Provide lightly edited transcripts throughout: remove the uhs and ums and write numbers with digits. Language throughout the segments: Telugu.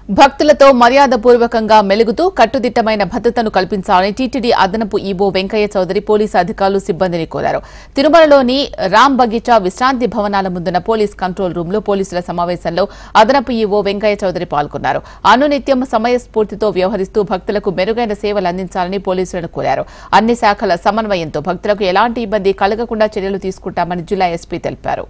భక్తులతో మర్యాదపూర్వకంగా మెలుగుతూ కట్టుదిట్టమైన భద్రతను కల్పించాలని టీటీడీ అదనపు ఈవో వెంకయ్య చౌదరి పోలీసు అధికారులు సిబ్బందిని కోరారు. తిరుమలలోని రామ్ బగీచా విశ్రాంతి భవనాల ముందున్న పోలీస్ కంట్రోల్ రూమ్ లో పోలీసుల సమావేశంలో అదనపు ఈవో వెంకయ్య చౌదరి పాల్గొన్నారు. అనునిత్యం సమయస్ఫూర్తితో వ్యవహరిస్తూ భక్తులకు మెరుగైన సేవలు అందించాలని పోలీసులను కోరారు. అన్ని శాఖల సమన్వయంతో భక్తులకు ఎలాంటి ఇబ్బంది కలగకుండా చర్యలు తీసుకుంటామని జిల్లా ఎస్పీ తెలిపారు.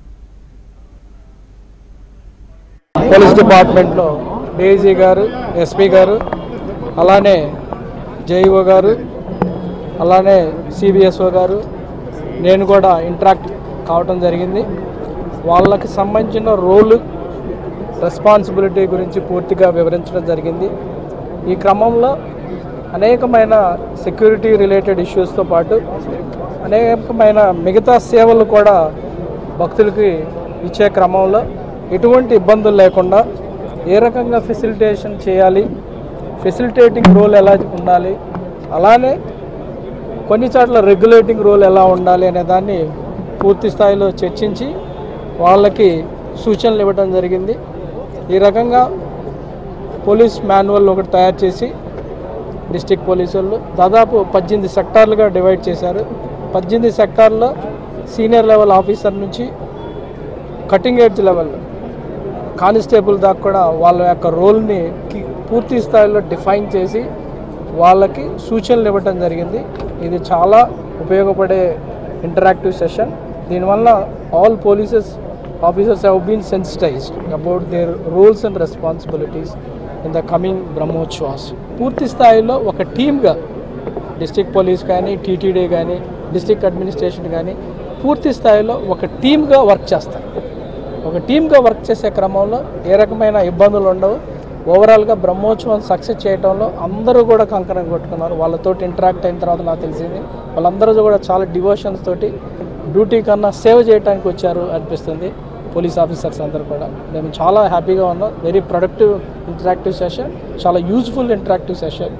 పోలీస్ డిపార్ట్మెంట్ లో డీజీ గారు, ఎస్పీ గారు, అలానే జేఈఓ గారు, అలానే సిబిఎస్ఓ గారు, నేను కూడా ఇంటరాక్ట్ కావటం జరిగింది. వాళ్ళకి సంబంధించిన రోలు, రెస్పాన్సిబిలిటీ గురించి పూర్తిగా వివరించడం జరిగింది. ఈ క్రమంలో అనేకమైన సెక్యూరిటీ రిలేటెడ్ ఇష్యూస్తో పాటు అనేకమైన మిగతా సేవలు కూడా భక్తులకి ఇచ్చే క్రమంలో ఎటువంటి ఇబ్బందులు లేకుండా ఏ రకంగా ఫెసిలిటేషన్ చేయాలి, ఫెసిలిటేటింగ్ రోల్ ఎలా ఉండాలి, అలానే కొన్ని చోట్ల రెగ్యులేటింగ్ రోల్ ఎలా ఉండాలి అనే దాన్ని పూర్తి స్థాయిలో చర్చించి వాళ్ళకి సూచనలు ఇవ్వడం జరిగింది. ఈ రకంగా పోలీస్ మాన్యువల్ ఒకటి తయారు చేసి డిస్ట్రిక్ట్ పోలీసు వాళ్ళు దాదాపు 18 సెక్టార్లుగా డివైడ్ చేశారు. 18 సెక్టార్లో సీనియర్ లెవెల్ ఆఫీసర్ నుంచి కటింగ్ ఎడ్జ్ లెవెల్ కానిస్టేబుల్ దాకా కూడా వాళ్ళ యొక్క రోల్ని పూర్తి స్థాయిలో డిఫైన్ చేసి వాళ్ళకి సూచనలు ఇవ్వటం జరిగింది. ఇది చాలా ఉపయోగపడే ఇంటరాక్టివ్ సెషన్. దీనివల్ల all polices officers have been sensitised about their roles and responsibilities in the coming Brahmotsavas. పూర్తి స్థాయిలో ఒక టీమ్గా డిస్ట్రిక్ట్ పోలీస్ కానీ, టీటీడీ కానీ, డిస్ట్రిక్ట్ అడ్మినిస్ట్రేషన్ కానీ పూర్తి స్థాయిలో ఒక టీమ్గా వర్క్ చేస్తారు. ఒక టీమ్గా వర్క్ చేసే క్రమంలో ఏ రకమైన ఇబ్బందులు ఉండవు. ఓవరాల్గా బ్రహ్మోత్సవం సక్సెస్ చేయడంలో అందరూ కూడా కంకణం కొట్టుకున్నారు. వాళ్ళతో ఇంటరాక్ట్ అయిన తర్వాత నాకు తెలిసింది వాళ్ళందరూ కూడా చాలా డివోషన్స్ తోటి డ్యూటీ కన్నా సేవ చేయడానికి వచ్చారు అనిపిస్తుంది. పోలీస్ ఆఫీసర్స్ అందరూ కూడా మేము చాలా హ్యాపీగా ఉన్నాం. వెరీ ప్రొడక్టివ్ ఇంటరాక్టివ్ సెషన్, చాలా useful interactive session.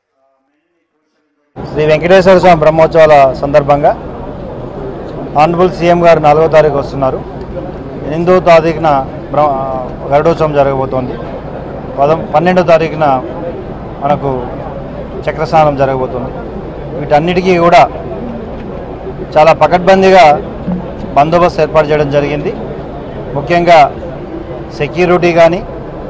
Shri Venkateswara Swamy బ్రహ్మోత్సవాల సందర్భంగా ఆనరబుల్ సీఎం గారు 4వ తారీఖు వస్తున్నారు. 8వ తారీఖున గరుడోత్సవం జరగబోతోంది. 12వ తారీఖున మనకు చక్రస్నానం జరగబోతుంది. వీటన్నిటికీ కూడా చాలా పకడ్బందీగా బందోబస్తు ఏర్పాటు చేయడం జరిగింది. ముఖ్యంగా సెక్యూరిటీ కానీ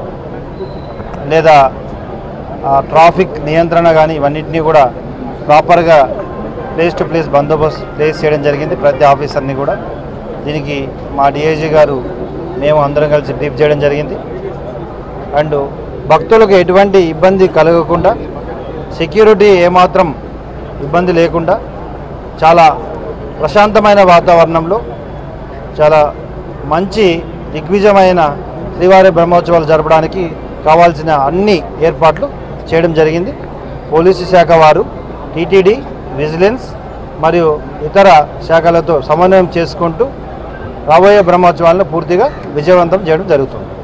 లేదా ట్రాఫిక్ నియంత్రణ కానీ ఇవన్నింటినీ కూడా ప్రాపర్గా ప్లేస్ టు ప్లేస్ బందోబస్తు ప్లేస్ చేయడం జరిగింది ప్రతి ఆఫీసర్ని కూడా. దీనికి మా డిఐజీ గారు మేము అందరం కలిసి బ్రీఫ్ చేయడం జరిగింది. అండ్ భక్తులకు ఎటువంటి ఇబ్బంది కలగకుండా, సెక్యూరిటీ ఏమాత్రం ఇబ్బంది లేకుండా చాలా ప్రశాంతమైన వాతావరణంలో చాలా మంచి దిగ్విజయమైన శ్రీవారి బ్రహ్మోత్సవాలు జరపడానికి కావాల్సిన అన్ని ఏర్పాట్లు చేయడం జరిగింది. పోలీసు శాఖ వారు, టీటీడీ, విజిలెన్స్ మరియు ఇతర శాఖలతో సమన్వయం చేసుకుంటూ రాబోయే బ్రహ్మోత్సవాలను పూర్తిగా విజయవంతం చేయడం జరుగుతుంది.